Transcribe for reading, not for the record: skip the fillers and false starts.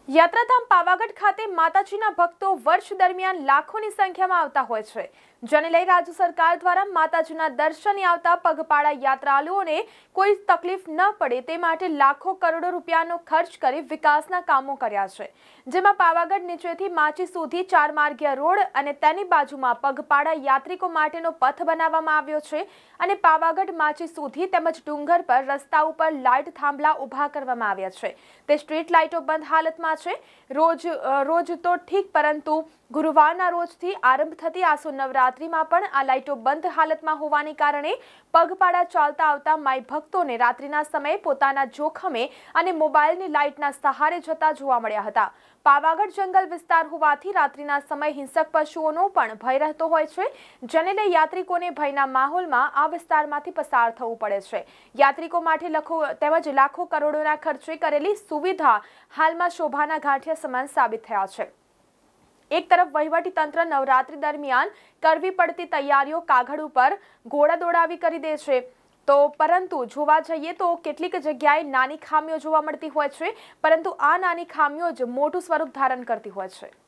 યાત્રાધામ પાવાગઢ ખાતે માતાજીના ભક્તો વર્ષ દરમિયાન લાખોની સંખ્યામાં આવતા હોય છે, જેને લઈ રાજ્ય સરકાર દ્વારા માતાજીના દર્શને આવતા પગપાળા યાત્રાળુઓને કોઈ તકલીફ ન પડે તે માટે લાખો કરોડો રૂપિયાનો ખર્ચ કરી વિકાસના કામો કર્યા છે, જેમાં પાવાગઢ નીચેથી માચી સુધી 4 માર્ગીય રોડ અને તેની બાજુમાં પગપાળા યાત્રિકો માટેનો પથ બનાવવામાં આવ્યો છે અને પાવાગઢ માચી સુધી તેમજ ડુંગર પર રસ્તા ઉપર લાઇટ થાંભલા ઊભા કરવામાં આવ્યા છે। તે સ્ટ્રીટ લાઇટો બંધ હાલતમાં છે। રોજ તો ઠીક, પરંતુ ગુરુવારના રોજથી આરંભ થતી આસો નવરાત્રીમાં પણ આ લાઇટો બંધ હાલતમાં હોવાને કારણે પગપાળા ચાલતા આવતા માઈ ભક્તોને રાત્રિના સમયે પોતાના જોખમે અને મોબાઈલની લાઇટના સહારે જતા જોવા મળ્યા હતા। પાવાગઢ જંગલ વિસ્તાર હોવાથી રાત્રિના સમયે હિંસક પશુઓનો પણ ભય રહેતો હોય છે, જેને લઈ યાત્રિકોને ભયના માહોલમાં આ વિસ્તારમાંથી પસાર થવું પડે છે। યાત્રિકો માટે લાખો કરોડોના ખર્ચે કરેલી સુવિધા હાલમાં શોભાના ગાંઠિયા સમાન સાબિત થયા છે। એક તરફ વહીવટી તંત્ર નવરાત્રી દરમિયાન કરવી પડતી તૈયારીઓ કાગળ ઉપર ઘોડા દોડાવી કરી દે છે, તો પરંતુ જોવા જઈએ તો કેટલીક જગ્યાએ નાની ખામીઓ જોવા મળતી હોય છે, પરંતુ આ નાની ખામીઓ જ મોટું સ્વરૂપ ધારણ કરતી હોય છે।